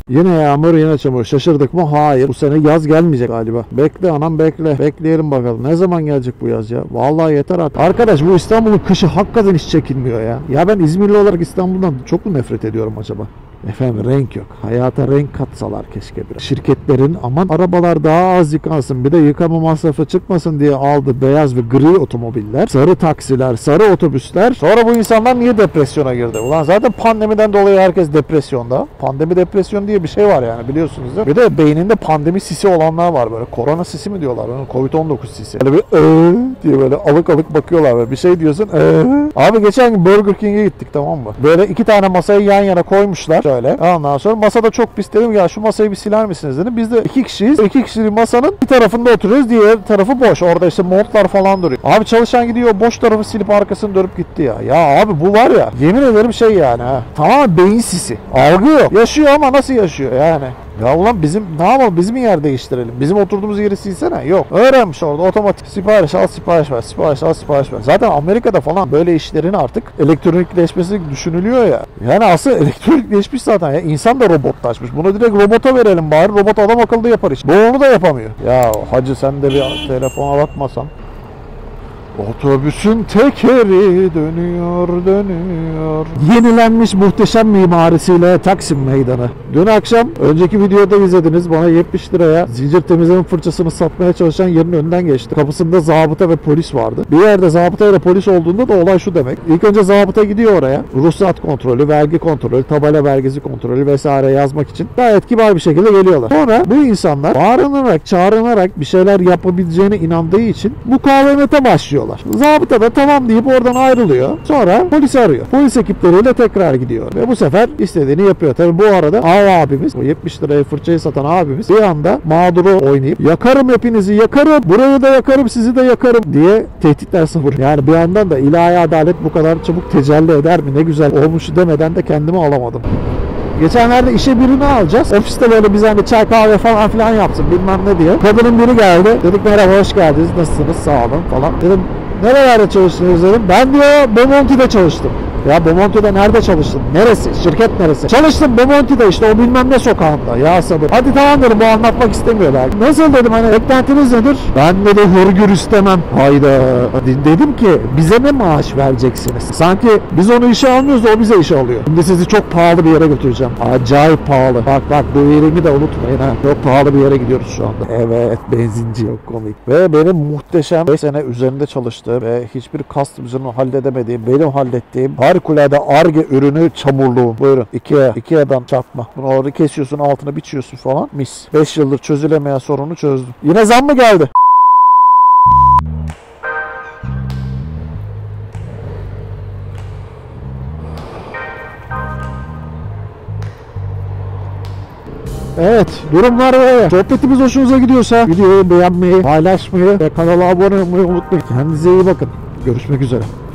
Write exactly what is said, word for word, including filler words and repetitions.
Yine yağmur yine çamur. Şaşırdık mı? Hayır. Bu sene yaz gelmeyecek galiba. Bekle anam bekle. Bekleyelim bakalım. Ne zaman gelecek bu yaz ya? Vallahi yeter artık. Arkadaş bu İstanbul'un kışı hakikaten hiç çekilmiyor ya. Ya ben İzmirli olarak İstanbul'dan çok mu nefret ediyorum acaba? Efendim renk yok. Hayata renk katsalar keşke biraz. Şirketlerin aman arabalar daha az yıkansın bir de yıkama masrafı çıkmasın diye aldı beyaz ve gri otomobiller, sarı taksiler, sarı otobüsler. Sonra bu insanlar niye depresyona girdi? Ulan zaten pandemiden dolayı herkes depresyonda. Pandemi depresyon diye bir şey var yani biliyorsunuz değil mi? Bir de beyninde pandemi sisi olanlar var böyle. Korona sisi mi diyorlar? Covid on dokuz sisi. Böyle bir eee diye böyle alık alık bakıyorlar böyle. Bir şey diyorsun eee. Abi geçen gün Burger King'e gittik tamam mı? Böyle iki tane masayı yan yana koymuşlar. Şöyle. Ondan sonra masada çok pis dedim ya şu masayı bir siler misiniz dedim. Biz de iki kişiyiz. İki kişilik masanın bir tarafında oturuyoruz. Diğer tarafı boş. Orada işte montlar falan duruyor. Abi çalışan gidiyor boş tarafı silip arkasını dönüp gitti ya. Ya abi bu var ya yemin ederim şey yani ha. Tamamen beyin sisi. Algı yok. Yaşıyor ama nasıl yaşıyor yani? Ya ulan bizim ne yapalım bizim yer değiştirelim. Bizim oturduğumuz yeri silsene. Yok. Öğrenmiş orada otomatik sipariş al sipariş ver. Sipariş al sipariş ver. Zaten Amerika'da falan böyle işlerin artık elektronikleşmesi düşünülüyor ya. Yani asıl elektronikleşmiş zaten ya. İnsan da robotlaşmış. Bunu direkt robota verelim bari. Robot adam akıllı yapar iş. Bu onu da yapamıyor. Ya hacı sen de bir telefona bakmasan. Otobüsün tekeri dönüyor dönüyor. Yenilenmiş muhteşem mimarisiyle Taksim Meydanı. Dün akşam önceki videoda izlediniz bana yetmiş liraya zincir temizleme fırçasını satmaya çalışan yerin önünden geçti. Kapısında zabıta ve polis vardı. Bir yerde zabıta ile polis olduğunda da olay şu demek. İlk önce zabıta gidiyor oraya. Ruhsat kontrolü, vergi kontrolü, tabela vergisi kontrolü vesaire yazmak için gayet kibar bir şekilde geliyorlar. Sonra bu insanlar bağırınarak, çağrınarak bir şeyler yapabileceğine inandığı için mukavemete başlıyor. Zabıta da tamam deyip oradan ayrılıyor. Sonra polisi arıyor. Polis ekipleriyle tekrar gidiyor. Ve bu sefer istediğini yapıyor. Tabi bu arada av abimiz, o yetmiş liraya fırçayı satan abimiz bir anda mağduru oynayıp yakarım hepinizi yakarım, burayı da yakarım, sizi de yakarım diye tehditler savuruyor. Yani bir yandan da ilahi adalet bu kadar çabuk tecelli eder mi? Ne güzel olmuş demeden de kendimi alamadım. Geçenlerde işe birini alacağız. Ofiste böyle bize hani çay kahve falan filan yapsın bilmem ne diye. Kadının biri geldi. Dedik merhaba hoş geldiniz. Nasılsınız? Sağ olun falan. Dedim nerelerde çalıştınız dedim. Ben diyor Bomonti'de çalıştım. Ya Bomonti'de nerede çalıştın? Neresi? Şirket neresi? Çalıştım Bomonti'de işte o bilmem ne sokağında. Ya sabır. Hadi tamam dedim bu anlatmak istemiyorlar. Nasıl dedim hani beklentiniz nedir? Ben de hırgür istemem. Hayda. Dedim ki bize ne maaş vereceksiniz? Sanki biz onu işe almıyoruz da o bize işe alıyor. Şimdi sizi çok pahalı bir yere götüreceğim. Acayip pahalı. Bak bak bu yerimi de unutmayın ha. Çok pahalı bir yere gidiyoruz şu anda. Evet benzinci. Çok komik. Ve benim muhteşem beş sene üzerinde çalıştığım ve hiçbir customer'ın halledemediğim, benim hallettiğim harikulade Ar-Ge ürünü çamurluğum. Buyurun. Ikea. Ikea'dan çarpma. Bunu orada kesiyorsun altına biçiyorsun falan. Mis. beş yıldır çözülemeyen sorunu çözdüm. Yine zam mı geldi? Evet, durumlar böyle. Sohbetimiz hoşunuza gidiyorsa videoyu beğenmeyi, paylaşmayı ve kanala abone olmayı unutmayın. Kendinize iyi bakın. Görüşmek üzere.